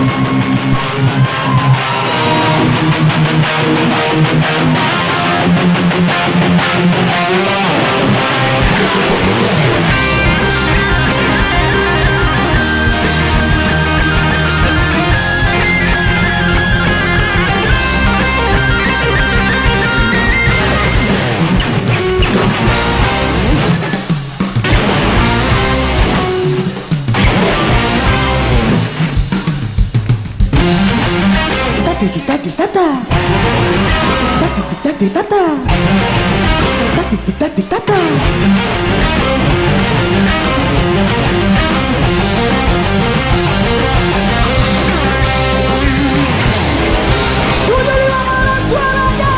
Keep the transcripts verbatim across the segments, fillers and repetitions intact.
Tata Tati tata Tati tati tata Studio lima mana suaranya.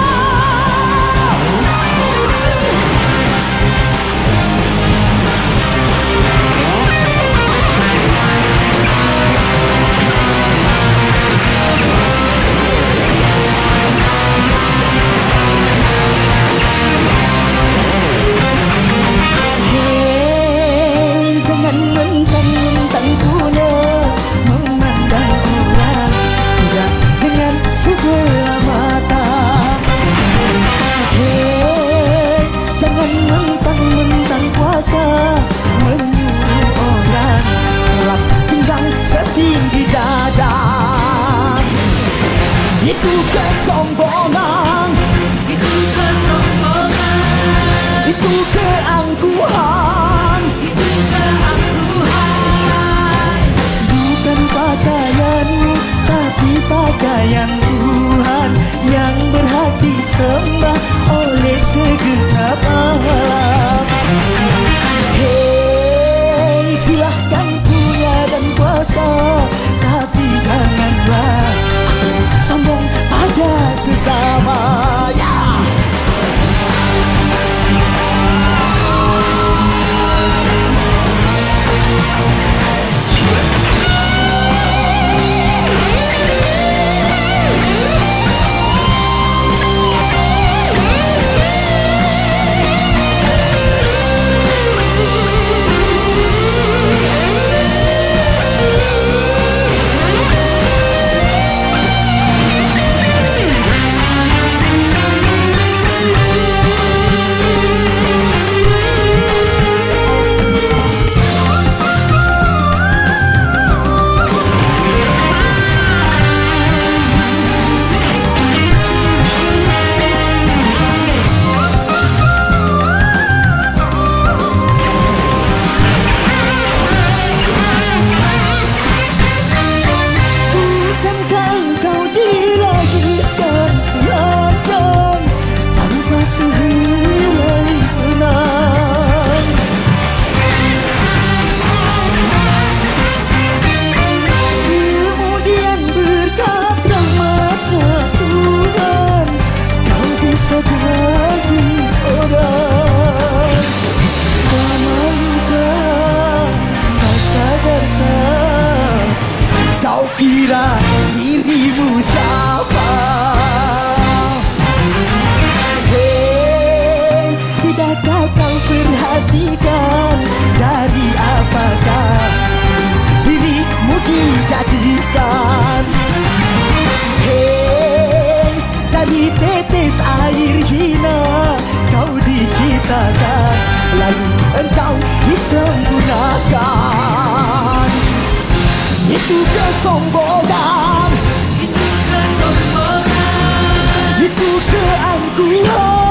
Itu kesombongan, itu kesombongan, itu keangkuhan, itu keangkuhan. Bukan pakaianmu, tapi pakaian Tuhan yang berhak disembah oleh segenap alam. Hei, silahkan punya dan kuasa, tapi janganlah sombong pada sesama. Ya. Kira dirimu siapa? Hei, tidakkah kau perhatikan dari apakah dirimu dijadikan? Hei, dari tetes air hina kau diciptakan, lalu engkau disempurnakan. Itu kesombongan, Itu kesombongan, itu keangkuhan.